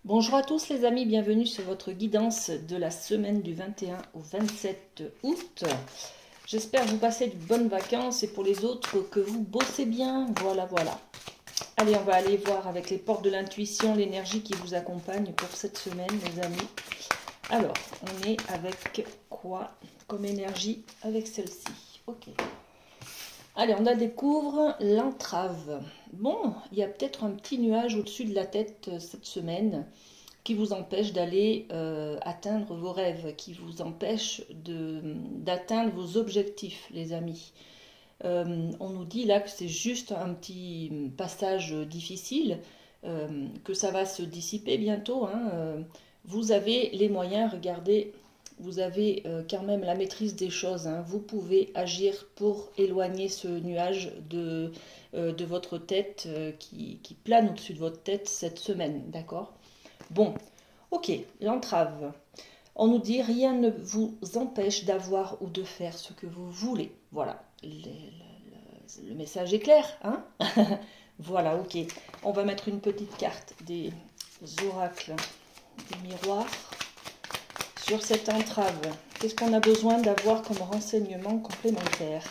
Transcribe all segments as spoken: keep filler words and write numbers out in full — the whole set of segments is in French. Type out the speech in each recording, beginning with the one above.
Bonjour à tous les amis, bienvenue sur votre guidance de la semaine du vingt et un au vingt-sept août. J'espère que vous passez de bonnes vacances et pour les autres que vous bossez bien. Voilà, voilà. Allez, on va aller voir avec les portes de l'intuition l'énergie qui vous accompagne pour cette semaine les amis. Alors, on est avec quoi comme énergie avec celle-ci? Ok. Allez, on la découvre, l'entrave. Bon, il y a peut-être un petit nuage au-dessus de la tête euh, cette semaine qui vous empêche d'aller euh, atteindre vos rêves, qui vous empêche d'atteindre vos objectifs, les amis. Euh, on nous dit là que c'est juste un petit passage difficile, euh, que ça va se dissiper bientôt. Hein, euh, vous avez les moyens, regardez. Vous avez euh, quand même la maîtrise des choses. Hein. Vous pouvez agir pour éloigner ce nuage de, euh, de votre tête euh, qui, qui plane au-dessus de votre tête cette semaine. D'accord? Bon, ok, l'entrave. On nous dit rien ne vous empêche d'avoir ou de faire ce que vous voulez. Voilà, le, le, le message est clair. Hein. Voilà, ok. On va mettre une petite carte des oracles, des miroirs. Sur cette entrave, qu'est-ce qu'on a besoin d'avoir comme renseignement complémentaire?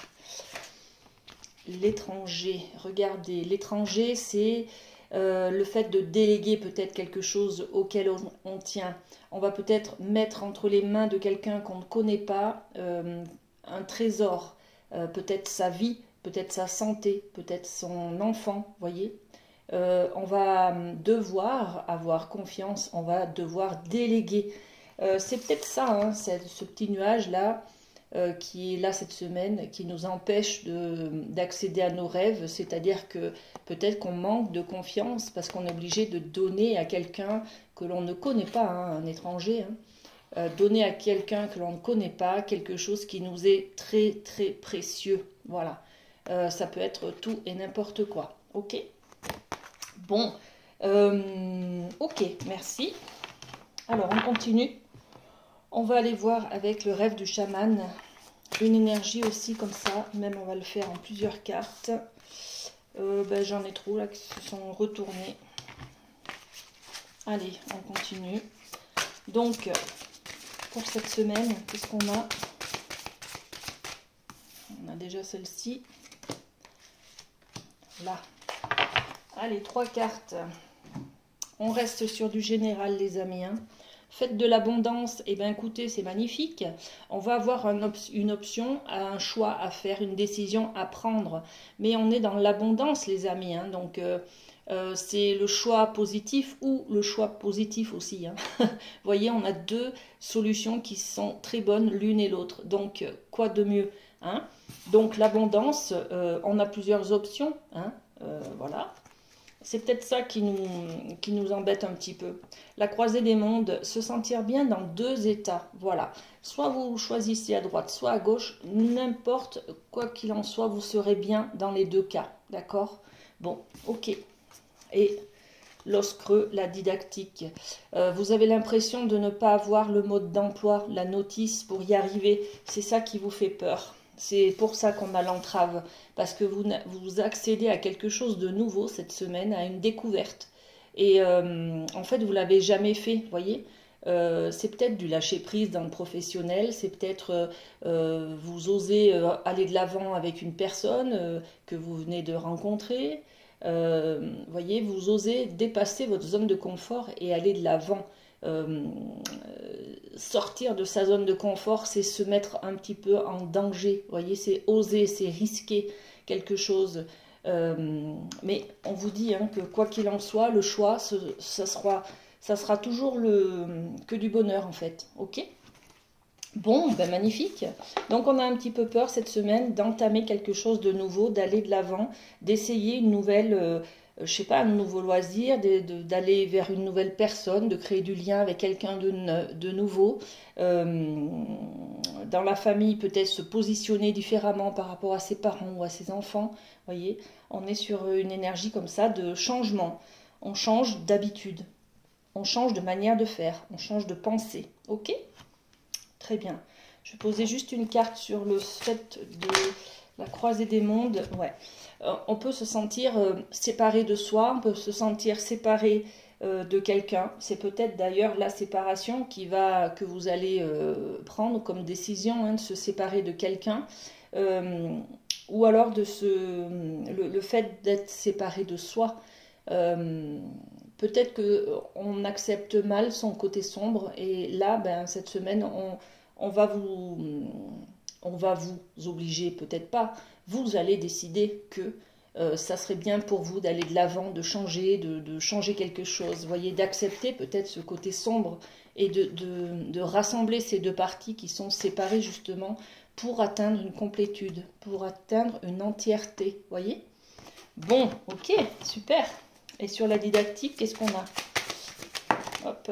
L'étranger, regardez, l'étranger c'est euh, le fait de déléguer peut-être quelque chose auquel on, on tient. On va peut-être mettre entre les mains de quelqu'un qu'on ne connaît pas euh, un trésor, euh, peut-être sa vie, peut-être sa santé, peut-être son enfant, voyez. Euh, on va devoir avoir confiance, on va devoir déléguer. Euh, c'est peut-être ça, hein, ce petit nuage-là, euh, qui est là cette semaine, qui nous empêche d'accéder à nos rêves, c'est-à-dire que peut-être qu'on manque de confiance parce qu'on est obligé de donner à quelqu'un que l'on ne connaît pas, hein, un étranger, hein, euh, donner à quelqu'un que l'on ne connaît pas quelque chose qui nous est très très précieux. Voilà, euh, ça peut être tout et n'importe quoi, ok? Bon, euh, ok, merci. Alors, on continue. On va aller voir avec le rêve du chaman, une énergie aussi comme ça, même on va le faire en plusieurs cartes. Euh, ben, j'en ai trop là qui se sont retournées. Allez, on continue. Donc, pour cette semaine, qu'est-ce qu'on a? On a déjà celle-ci. Là. Allez, trois cartes. On reste sur du général, les amis, hein. Faites de l'abondance, et eh bien écoutez, c'est magnifique. On va avoir un op une option, un choix à faire, une décision à prendre. Mais on est dans l'abondance, les amis. Hein, donc, euh, euh, c'est le choix positif ou le choix positif aussi. Hein. Vous voyez, on a deux solutions qui sont très bonnes l'une et l'autre. Donc, quoi de mieux, hein? Donc, l'abondance, euh, on a plusieurs options. Hein, euh, voilà. C'est peut-être ça qui nous, qui nous embête un petit peu. La croisée des mondes, se sentir bien dans deux états. Voilà. Soit vous choisissez à droite, soit à gauche. N'importe quoi qu'il en soit, vous serez bien dans les deux cas. D'accord? Bon, ok. Et l'os creux, la didactique. Euh, vous avez l'impression de ne pas avoir le mode d'emploi, la notice pour y arriver. C'est ça qui vous fait peur. C'est pour ça qu'on a l'entrave, parce que vous, vous accédez à quelque chose de nouveau cette semaine, à une découverte. Et euh, en fait, vous ne l'avez jamais fait, vous voyez. Euh, c'est peut-être du lâcher-prise dans le professionnel, c'est peut-être euh, vous osez euh, aller de l'avant avec une personne euh, que vous venez de rencontrer. Euh, vous voyez, vous osez dépasser votre zone de confort et aller de l'avant. Euh, sortir de sa zone de confort, c'est se mettre un petit peu en danger. Vous voyez, c'est oser, c'est risquer quelque chose. Euh, mais on vous dit hein, que quoi qu'il en soit, le choix, ce, ça, sera, ça sera toujours le, que du bonheur en fait. Ok? Bon, ben magnifique. Donc on a un petit peu peur cette semaine d'entamer quelque chose de nouveau, d'aller de l'avant, d'essayer une nouvelle... Euh, je sais pas, un nouveau loisir, d'aller vers une nouvelle personne, de créer du lien avec quelqu'un de, de nouveau. Euh, dans la famille, peut-être se positionner différemment par rapport à ses parents ou à ses enfants. Vous voyez, on est sur une énergie comme ça de changement. On change d'habitude, on change de manière de faire, on change de pensée. Ok? Très bien. Je vais poser juste une carte sur le fait de la croisée des mondes. Ouais. On peut se sentir séparé de soi, on peut se sentir séparé euh, de quelqu'un. C'est peut-être d'ailleurs la séparation qui va, que vous allez euh, prendre comme décision, hein, de se séparer de quelqu'un. Euh, ou alors de se, le, le fait d'être séparé de soi. Euh, peut-être qu'on accepte mal son côté sombre et là, ben, cette semaine, on, on va vous, on va vous obliger, peut-être pas, vous allez décider que euh, ça serait bien pour vous d'aller de l'avant, de changer, de, de changer quelque chose, vous voyez, d'accepter peut-être ce côté sombre et de, de, de rassembler ces deux parties qui sont séparées justement pour atteindre une complétude, pour atteindre une entièreté, voyez. Bon, ok, super. Et sur la didactique, qu'est-ce qu'on a? Hop.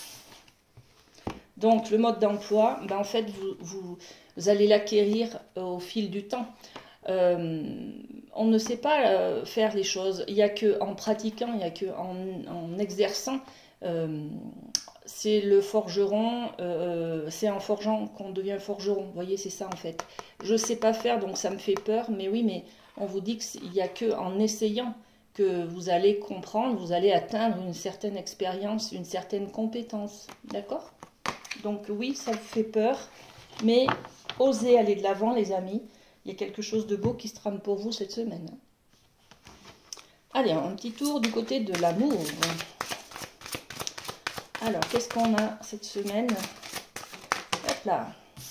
Donc, le mode d'emploi, ben, en fait, vous, vous, vous allez l'acquérir au fil du temps. Euh, on ne sait pas euh, faire les choses. Il n'y a qu'en pratiquant, il n'y a qu'en en exerçant. Euh, c'est le forgeron, euh, c'est en forgeant qu'on devient forgeron. Vous voyez, c'est ça en fait. Je ne sais pas faire, donc ça me fait peur. Mais oui, mais on vous dit qu'il n'y a qu'en essayant que vous allez comprendre, vous allez atteindre une certaine expérience, une certaine compétence. D'accord? Donc oui, ça vous fait peur, mais osez aller de l'avant, les amis. Il y a quelque chose de beau qui se trame pour vous cette semaine. Allez, un petit tour du côté de l'amour. Alors, qu'est-ce qu'on a cette semaine? Hop là.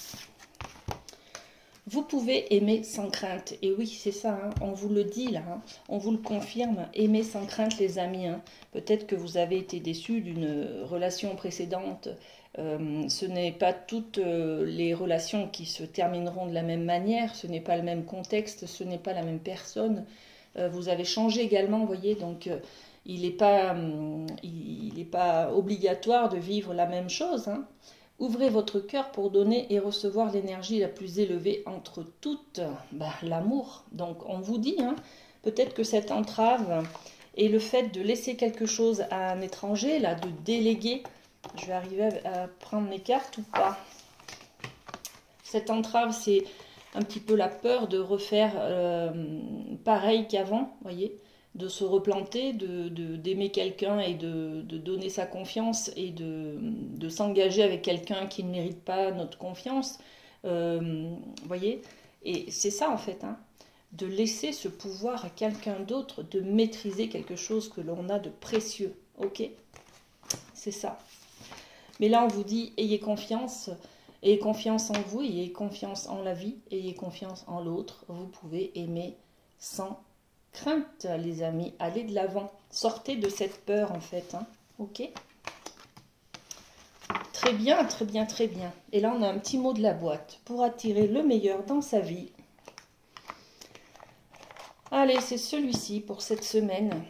Vous pouvez aimer sans crainte. Et oui, c'est ça, hein, on vous le dit là, hein, on vous le confirme. Aimer sans crainte, les amis. Hein. Peut-être que vous avez été déçus d'une relation précédente. Euh, ce n'est pas toutes euh, les relations qui se termineront de la même manière. Ce n'est pas le même contexte, ce n'est pas la même personne. Euh, vous avez changé également, vous voyez, donc... Euh, il n'est pas, il n'est pas obligatoire de vivre la même chose. Hein. Ouvrez votre cœur pour donner et recevoir l'énergie la plus élevée entre toutes, ben, l'amour. Donc on vous dit, hein, peut-être que cette entrave et le fait de laisser quelque chose à un étranger, là, de déléguer, je vais arriver à prendre mes cartes ou pas. Cette entrave, c'est un petit peu la peur de refaire euh, pareil qu'avant, voyez, de se replanter, de, de, d'aimer quelqu'un et de, de donner sa confiance et de, de s'engager avec quelqu'un qui ne mérite pas notre confiance. Euh, voyez, et c'est ça en fait, hein, de laisser ce pouvoir à quelqu'un d'autre, de maîtriser quelque chose que l'on a de précieux. Ok, c'est ça. Mais là, on vous dit, ayez confiance, ayez confiance en vous, ayez confiance en la vie, ayez confiance en l'autre. Vous pouvez aimer sans crainte, les amis. Allez de l'avant. Sortez de cette peur, en fait. Hein. Ok. Très bien, très bien, très bien. Et là, on a un petit mot de la boîte pour attirer le meilleur dans sa vie. Allez, c'est celui-ci pour cette semaine.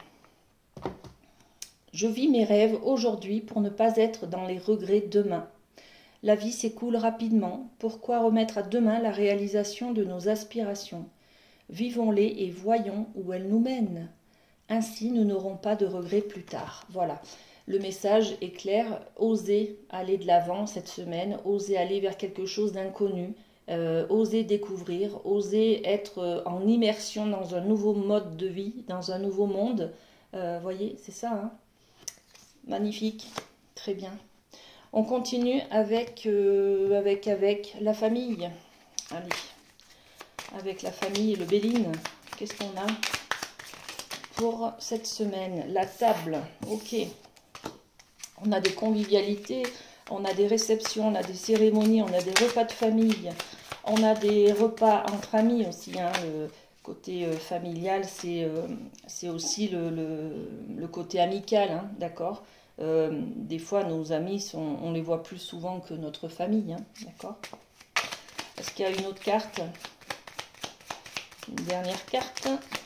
Je vis mes rêves aujourd'hui pour ne pas être dans les regrets demain. La vie s'écoule rapidement. Pourquoi remettre à demain la réalisation de nos aspirations ? Vivons-les et voyons où elles nous mènent. Ainsi, nous n'aurons pas de regrets plus tard. Voilà, le message est clair. Osez aller de l'avant cette semaine, osez aller vers quelque chose d'inconnu, euh, osez découvrir, osez être en immersion dans un nouveau mode de vie, dans un nouveau monde. Euh, voyez, c'est ça, hein. Magnifique, très bien. On continue avec, euh, avec, avec la famille. Allez. Avec la famille et le Béline. Qu'est-ce qu'on a pour cette semaine? La table, ok. On a des convivialités, on a des réceptions, on a des cérémonies, on a des repas de famille, on a des repas entre amis aussi. Hein. Le côté euh, familial, c'est euh, c'est aussi le, le, le côté amical, hein, d'accord. euh, Des fois, nos amis, sont, on les voit plus souvent que notre famille, hein, d'accord. Est-ce qu'il y a une autre carte? Une dernière carte.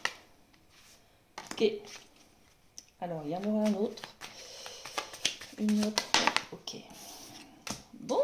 Ok. Alors, il y en aura un autre. Une autre. Ok. Bon.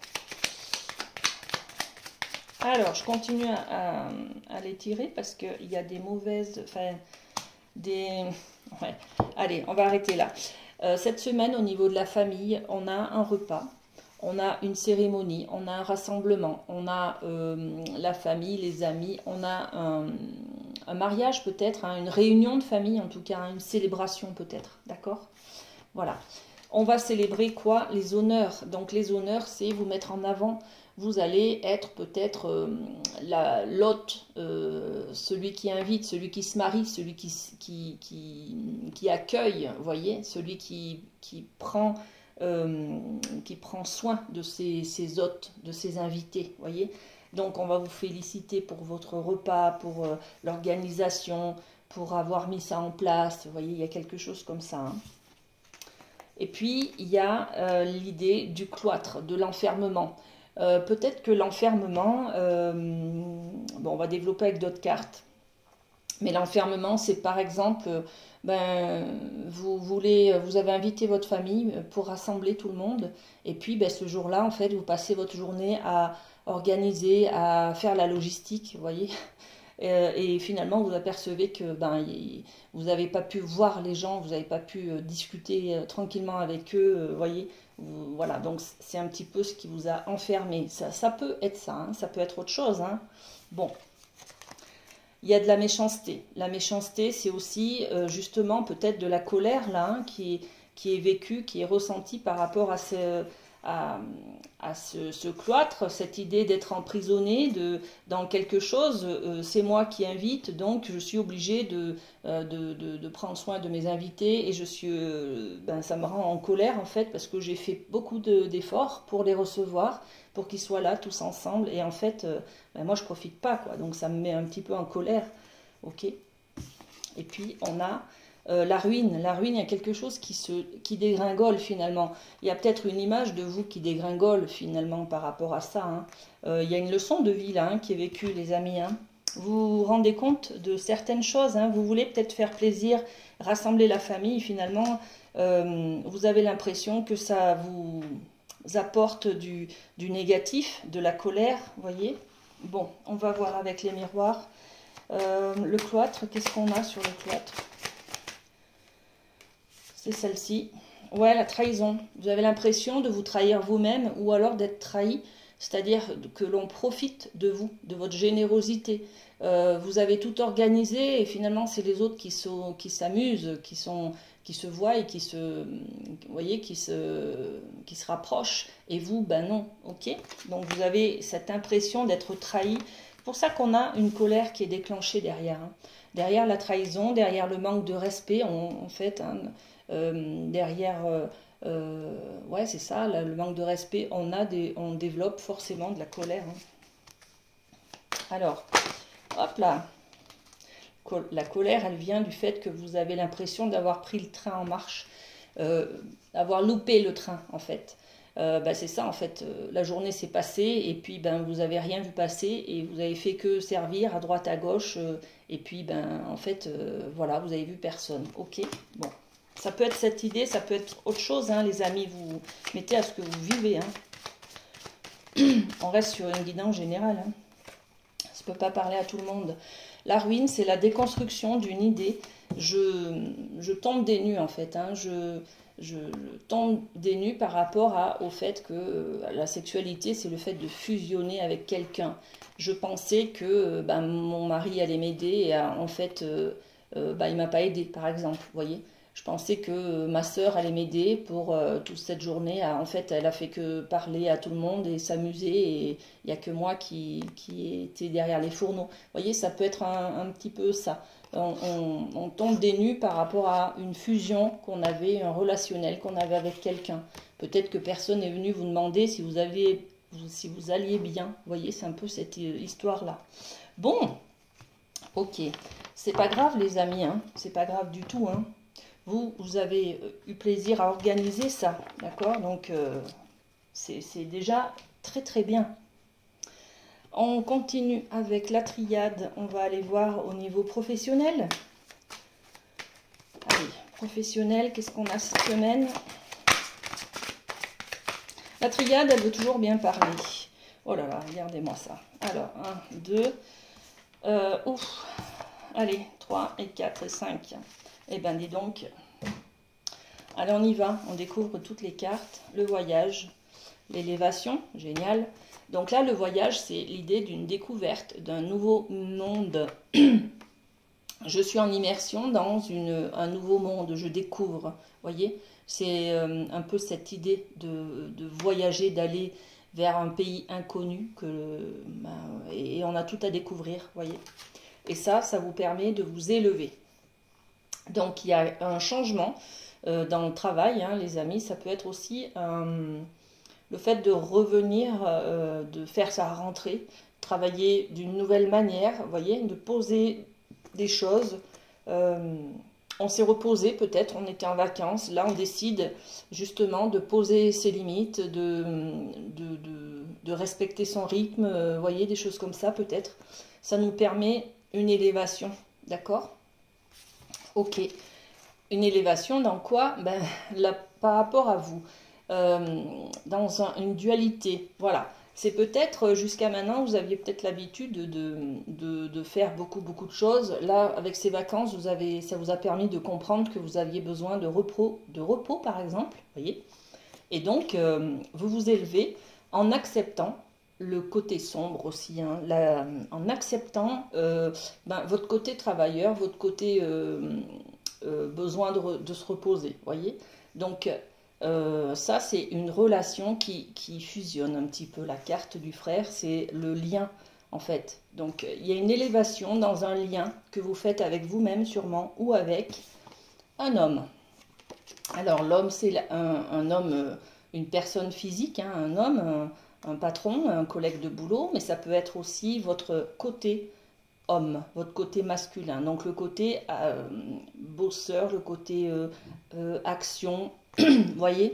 Alors, je continue à, à, à les tirer parce qu'il y a des mauvaises... Enfin, des... Ouais. Allez, on va arrêter là. Euh, cette semaine, au niveau de la famille, on a un repas. On a une cérémonie, on a un rassemblement, on a euh, la famille, les amis, on a un, un mariage peut-être, hein, une réunion de famille en tout cas, hein, une célébration peut-être, d'accord? Voilà. On va célébrer quoi? Les honneurs. Donc les honneurs, c'est vous mettre en avant. Vous allez être peut-être euh, la l'hôte, euh, celui qui invite, celui qui se marie, celui qui, qui, qui, qui accueille, vous voyez, celui qui, qui, prend, euh, qui prend soin de ses, ses hôtes, de ses invités, vous voyez. Donc on va vous féliciter pour votre repas, pour euh, l'organisation, pour avoir mis ça en place, vous voyez, il y a quelque chose comme ça, hein. Et puis, il y a euh, l'idée du cloître, de l'enfermement. Euh, Peut-être que l'enfermement, euh, bon, on va développer avec d'autres cartes, mais l'enfermement, c'est par exemple, euh, ben, vous voulez, vous avez invité votre famille pour rassembler tout le monde, et puis ben, ce jour-là, en fait, vous passez votre journée à organiser, à faire la logistique, vous voyez. Euh, et finalement, vous apercevez que ben, vous n'avez pas pu voir les gens, vous n'avez pas pu euh, discuter euh, tranquillement avec eux, euh, voyez. Vous, voilà, donc c'est un petit peu ce qui vous a enfermé. Ça, ça peut être ça, hein, ça peut être autre chose, hein. Bon, il y a de la méchanceté. La méchanceté, c'est aussi euh, justement peut-être de la colère là, hein, qui, est, qui est vécue, qui est ressentie par rapport à ce, à, à ce, ce cloître, cette idée d'être emprisonné de, dans quelque chose. Euh, c'est moi qui invite, donc je suis obligée de, euh, de, de, de prendre soin de mes invités et je suis, euh, ben, ça me rend en colère en fait parce que j'ai fait beaucoup d'efforts pour les recevoir, pour qu'ils soient là tous ensemble et en fait, euh, ben, moi je profite pas quoi, donc ça me met un petit peu en colère, ok. Et puis on a Euh, la ruine, la ruine, il y a quelque chose qui, se, qui dégringole finalement. Il y a peut-être une image de vous qui dégringole finalement par rapport à ça, hein. Euh, il y a une leçon de vie là, hein, qui est vécue les amis, hein. Vous vous rendez compte de certaines choses, hein. Vous voulez peut-être faire plaisir, rassembler la famille, finalement euh, vous avez l'impression que ça vous apporte du, du négatif, de la colère, vous voyez. Bon, on va voir avec les miroirs. Euh, le cloître, qu'est-ce qu'on a sur le cloître? C'est celle-ci. Ouais, la trahison. Vous avez l'impression de vous trahir vous-même ou alors d'être trahi, c'est-à-dire que l'on profite de vous, de votre générosité. Euh, vous avez tout organisé et finalement c'est les autres qui sont, qui s'amusent, qui sont, qui se voient et qui se, vous voyez, qui se, qui se rapprochent. Et vous, ben non, ok. Donc vous avez cette impression d'être trahi. C'est pour ça qu'on a une colère qui est déclenchée derrière, hein. Derrière la trahison, derrière le manque de respect, on, en fait. Hein, Euh, derrière, euh, euh, ouais, c'est ça, là, le manque de respect, on, a des, on développe forcément de la colère, hein. Alors, hop là, la colère, elle vient du fait que vous avez l'impression d'avoir pris le train en marche, euh, d'avoir loupé le train, en fait. Euh, bah, c'est ça, en fait, euh, la journée s'est passée, et puis ben, vous n'avez rien vu passer, et vous avez fait que servir à droite, à gauche, euh, et puis, ben, en fait, euh, voilà, vous avez vu personne. Ok, bon. Ça peut être cette idée, ça peut être autre chose, hein, les amis. Vous mettez à ce que vous vivez, hein. On reste sur une guidance générale, hein. Ça ne peut pas parler à tout le monde. La ruine, c'est la déconstruction d'une idée. Je, je tombe des nues, en fait, hein. Je, je tombe des nues par rapport à, au fait que euh, la sexualité, c'est le fait de fusionner avec quelqu'un. Je pensais que euh, ben, mon mari allait m'aider et euh, en fait, euh, euh, ben, il ne m'a pas aidé, par exemple, vous voyez. Je pensais que ma sœur allait m'aider pour euh, toute cette journée. En fait, elle a fait que parler à tout le monde et s'amuser. Et il n'y a que moi qui, qui était derrière les fourneaux. Vous voyez, ça peut être un, un petit peu ça. On, on, on tombe des nues par rapport à une fusion qu'on avait, un relationnel qu'on avait avec quelqu'un. Peut-être que personne n'est venu vous demander si vous, avez, si vous alliez bien. Vous voyez, c'est un peu cette histoire-là. Bon, ok. C'est pas grave, les amis, hein. C'est pas grave du tout, hein. Vous, vous avez eu plaisir à organiser ça, d'accord? Donc, euh, c'est déjà très très bien. On continue avec la triade. On va aller voir au niveau professionnel. Allez, professionnel, qu'est-ce qu'on a cette semaine? La triade, elle veut toujours bien parler. Oh là là, regardez-moi ça. Alors, un, deux, euh, ouf, allez, trois et quatre et cinq. Eh bien, dis donc. Allez, on y va. On découvre toutes les cartes. Le voyage, l'élévation, génial. Donc là, le voyage, c'est l'idée d'une découverte, d'un nouveau monde. Je suis en immersion dans une, un nouveau monde. Je découvre, voyez. C'est euh, un peu cette idée de, de voyager, d'aller vers un pays inconnu que, ben, et, et on a tout à découvrir, voyez. Et ça, ça vous permet de vous élever. Donc, il y a un changement euh, dans le travail, hein, les amis. Ça peut être aussi euh, le fait de revenir, euh, de faire sa rentrée, travailler d'une nouvelle manière, vous voyez, de poser des choses. Euh, on s'est reposé peut-être, on était en vacances. Là, on décide justement de poser ses limites, de, de, de, de respecter son rythme, euh, vous voyez, des choses comme ça peut-être. Ça nous permet une élévation, d'accord? Ok. Une élévation dans quoi? Ben, là, par rapport à vous. Euh, dans un, une dualité, voilà. C'est peut-être, jusqu'à maintenant, vous aviez peut-être l'habitude de, de, de faire beaucoup, beaucoup de choses. Là, avec ces vacances, vous avez, ça vous a permis de comprendre que vous aviez besoin de repos, de repos par exemple, voyez. Et donc, euh, vous vous élevez en acceptant le côté sombre aussi, hein, la, en acceptant euh, ben, votre côté travailleur, votre côté euh, euh, besoin de, de se reposer, voyez. Donc, euh, ça, c'est une relation qui, qui fusionne un petit peu. La carte du frère, c'est le lien, en fait. Donc, il y a une élévation dans un lien que vous faites avec vous-même, sûrement, ou avec un homme. Alors, l'homme, c'est un, un homme, une personne physique, hein, un homme, un, un patron, un collègue de boulot, mais ça peut être aussi votre côté homme, votre côté masculin. Donc, le côté euh, bosseur, le côté euh, euh, action, vous voyez.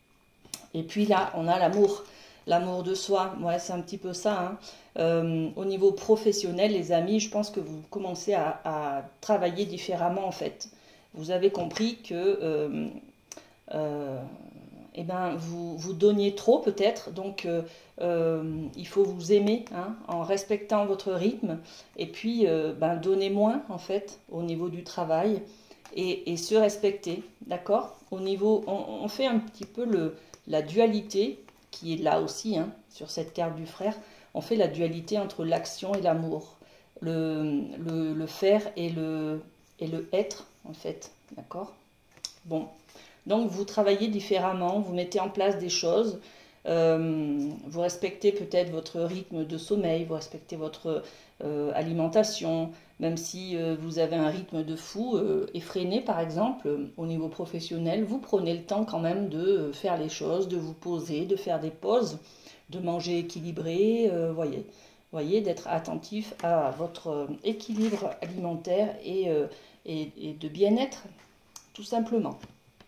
Et puis là, on a l'amour, l'amour de soi. Ouais, c'est un petit peu ça. Hein. Euh, au niveau professionnel, les amis, je pense que vous commencez à, à travailler différemment en fait. Vous avez compris que euh, euh, eh ben, vous, vous donniez trop peut-être, donc euh, euh, il faut vous aimer hein, en respectant votre rythme et puis euh, ben, donner moins en fait au niveau du travail et, et se respecter, d'accord? Au niveau, on, on fait un petit peu le, la dualité qui est là aussi hein, sur cette carte du frère, on fait la dualité entre l'action et l'amour, le, le, le faire et le, et le être en fait, d'accord? Bon. Donc, vous travaillez différemment, vous mettez en place des choses, euh, vous respectez peut-être votre rythme de sommeil, vous respectez votre euh, alimentation, même si euh, vous avez un rythme de fou euh, effréné, par exemple, euh, au niveau professionnel, vous prenez le temps quand même de faire les choses, de vous poser, de faire des pauses, de manger équilibré, euh, voyez, voyez d'être attentif à votre équilibre alimentaire et, euh, et, et de bien-être, tout simplement.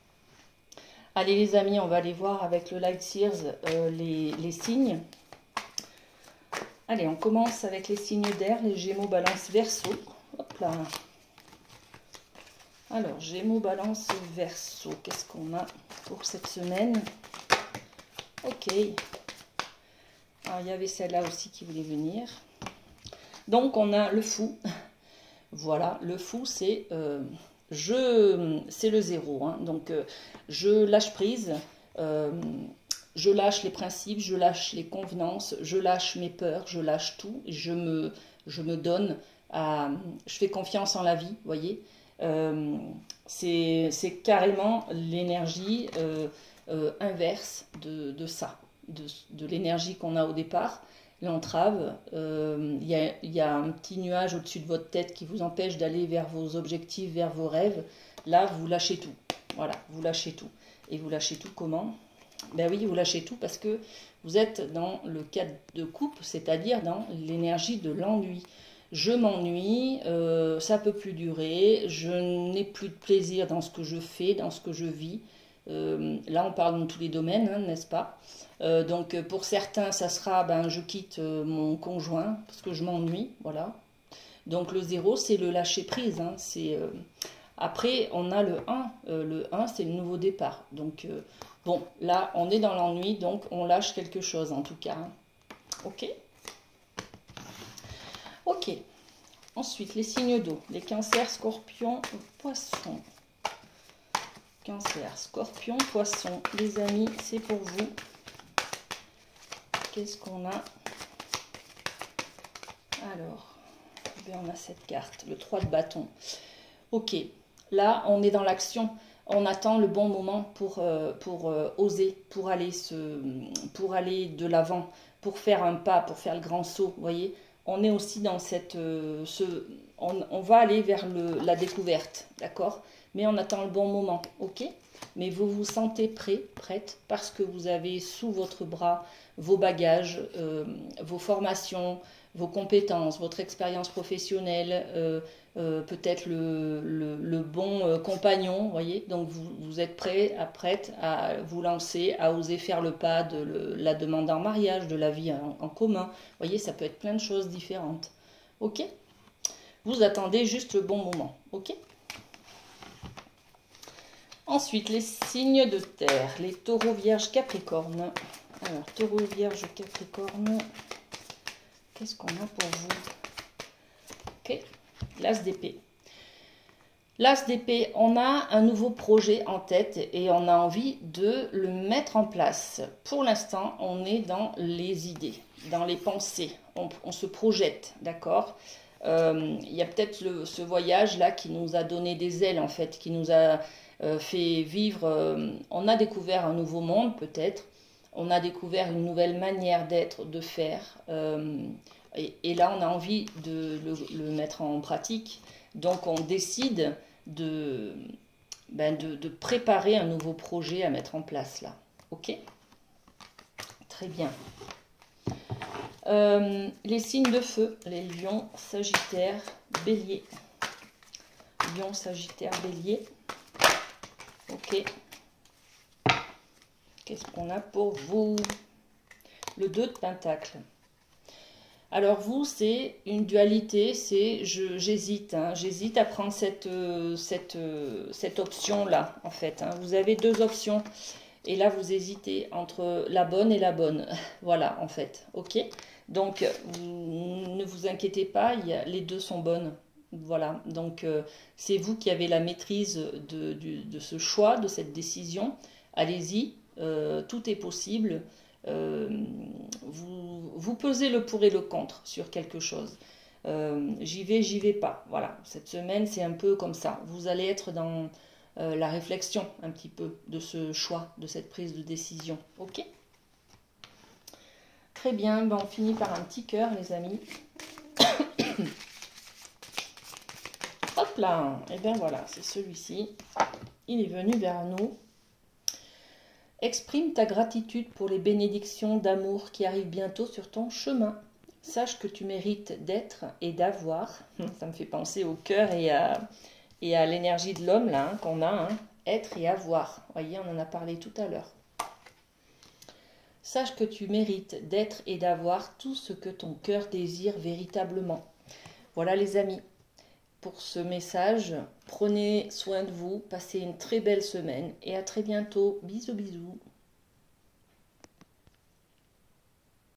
Allez les amis, on va aller voir avec le Light Seers euh, les, les signes. Allez, on commence avec les signes d'air, les Gémeaux, Balance, Verseau. Hop là. Alors, Gémeaux, Balance, Verseau. Qu'est-ce qu'on a pour cette semaine? Ok. Alors, il y avait celle-là aussi qui voulait venir. Donc, on a le fou. Voilà, le fou, c'est... Euh, Je, c'est le zéro, hein. Donc euh, je lâche prise, euh, je lâche les principes, je lâche les convenances, je lâche mes peurs, je lâche tout, je me, je me donne, à, je fais confiance en la vie, vous voyez. Euh, c'est carrément l'énergie euh, euh, inverse de, de ça, de, de l'énergie qu'on a au départ. L'entrave, euh, il y a, y a un petit nuage au-dessus de votre tête qui vous empêche d'aller vers vos objectifs, vers vos rêves. Là, vous lâchez tout. Voilà, vous lâchez tout. Et vous lâchez tout comment? Ben oui, vous lâchez tout parce que vous êtes dans le cadre de coupe, c'est-à-dire dans l'énergie de l'ennui. Je m'ennuie, euh, ça ne peut plus durer, je n'ai plus de plaisir dans ce que je fais, dans ce que je vis. Euh, là, on parle dans tous les domaines, hein, n'est-ce pas? Euh, donc, pour certains, ça sera, ben, je quitte euh, mon conjoint parce que je m'ennuie, voilà. Donc, le zéro, c'est le lâcher-prise. Hein, c'est, euh... Après, on a le un. Euh, le un, c'est le nouveau départ. Donc, euh, bon, là, on est dans l'ennui, donc on lâche quelque chose, en tout cas. Hein. Ok? Ok. Ensuite, les signes d'eau. Les cancers, scorpions, poissons. Cancer, scorpion, poisson. Les amis, c'est pour vous. Qu'est-ce qu'on a? Alors, on a cette carte, le trois de bâton. Ok, là, on est dans l'action. on attend le bon moment pour, euh, pour euh, oser, pour aller, se, pour aller de l'avant, pour faire un pas, pour faire le grand saut, vous voyez. On est aussi dans cette... Euh, ce, on, on va aller vers le, la découverte, d'accord? Mais on attend le bon moment, ok? Mais vous vous sentez prêt, prête, parce que vous avez sous votre bras vos bagages, euh, vos formations, vos compétences, votre expérience professionnelle, euh, euh, peut-être le, le, le bon euh, compagnon, vous voyez. Donc vous, vous êtes prêt, à, prête à vous lancer, à oser faire le pas de le, la demande en mariage, de la vie en, en commun. Vous voyez, ça peut être plein de choses différentes. Ok? Vous attendez juste le bon moment. Ok? Ensuite, les signes de terre, les taureaux, vierges, capricorne. Alors, taureau, vierge, capricorne, qu'est-ce qu'on a pour vous? Ok, l'as d'épée. L'as d'épée, on a un nouveau projet en tête et on a envie de le mettre en place. Pour l'instant, on est dans les idées, dans les pensées. On, on se projette, d'accord? euh, Il y a peut-être ce voyage-là qui nous a donné des ailes, en fait, qui nous a euh, fait vivre. Euh, on a découvert un nouveau monde, peut-être. On a découvert une nouvelle manière d'être, de faire. Euh, et, et là, on a envie de le, le mettre en pratique. Donc, on décide de, ben de, de préparer un nouveau projet à mettre en place, là. Ok? Très bien. Euh, les signes de feu, les lions, sagittaire, bélier. Lion, sagittaire, bélier. Ok. Qu'est-ce qu'on a pour vous? Le deux de pentacle. Alors vous, c'est une dualité, c'est j'hésite, hein, j'hésite à prendre cette, euh, cette, euh, cette option-là, en fait. Hein. Vous avez deux options, et là, vous hésitez entre la bonne et la bonne. Voilà, en fait, ok? Donc, vous, ne vous inquiétez pas, il y a, les deux sont bonnes. Voilà, donc euh, c'est vous qui avez la maîtrise de, de, de ce choix, de cette décision. Allez-y, euh, tout est possible. Euh, vous, vous pesez le pour et le contre sur quelque chose. Euh, j'y vais, j'y vais pas. Voilà, cette semaine, c'est un peu comme ça. Vous allez être dans euh, la réflexion un petit peu de ce choix, de cette prise de décision. Ok? Très bien, ben, on finit par un petit cœur, les amis. Hop là, et bien voilà, c'est celui-ci. Il est venu vers nous. Exprime ta gratitude pour les bénédictions d'amour qui arrivent bientôt sur ton chemin. Sache que tu mérites d'être et d'avoir. Ça me fait penser au cœur et à, et à l'énergie de l'homme là hein, qu'on a. Hein. Être et avoir. Vous voyez, on en a parlé tout à l'heure. Sache que tu mérites d'être et d'avoir tout ce que ton cœur désire véritablement. Voilà les amis. Pour ce message, prenez soin de vous, passez une très belle semaine et à très bientôt. Bisous bisous.